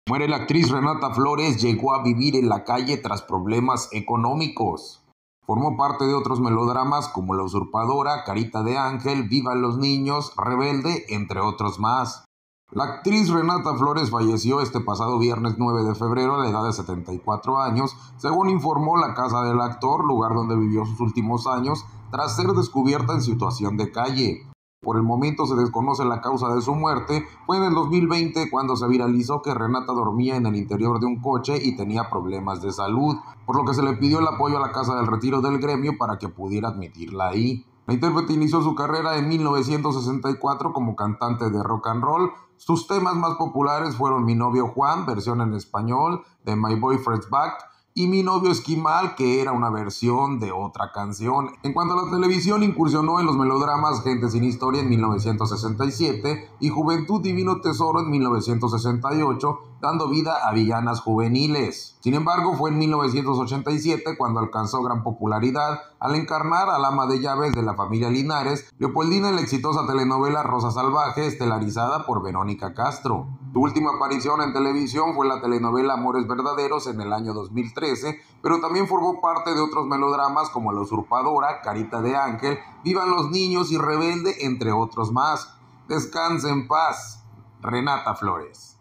Muere la actriz Renata Flores, llegó a vivir en la calle tras problemas económicos. Formó parte de otros melodramas como La Usurpadora, Carita de Ángel, Vivan los niños, Rebelde, entre otros más. La actriz Renata Flores falleció este pasado viernes 9 de febrero a la edad de 74 años, según informó la casa del actor, lugar donde vivió sus últimos años, tras ser descubierta en situación de calle. Por el momento se desconoce la causa de su muerte. Fue en el 2020 cuando se viralizó que Renata dormía en el interior de un coche y tenía problemas de salud, por lo que se le pidió el apoyo a la Casa del Retiro del gremio para que pudiera admitirla ahí. La intérprete inició su carrera en 1964 como cantante de rock and roll. Sus temas más populares fueron Mi novio Juan, versión en español, de My Boyfriend's Back, y Mi novio Esquimal, que era una versión de otra canción. En cuanto a la televisión, incursionó en los melodramas Gente sin historia en 1967 y Juventud Divino Tesoro en 1968, dando vida a villanas juveniles. Sin embargo, fue en 1987 cuando alcanzó gran popularidad al encarnar al ama de llaves de la familia Linares, Leopoldina, en la exitosa telenovela Rosa Salvaje, estelarizada por Verónica Castro. Su última aparición en televisión fue en la telenovela Amores Verdaderos en el año 2013, pero también formó parte de otros melodramas como La Usurpadora, Carita de Ángel, Vivan los niños y Rebelde, entre otros más. Descanse en paz, Renata Flores.